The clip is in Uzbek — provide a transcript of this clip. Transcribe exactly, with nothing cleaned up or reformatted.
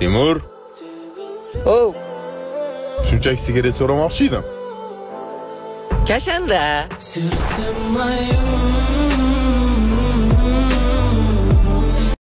Timur. Oh. Shunchaki sigaret so'ramoqchi edim. Kashanda. Sersim mayum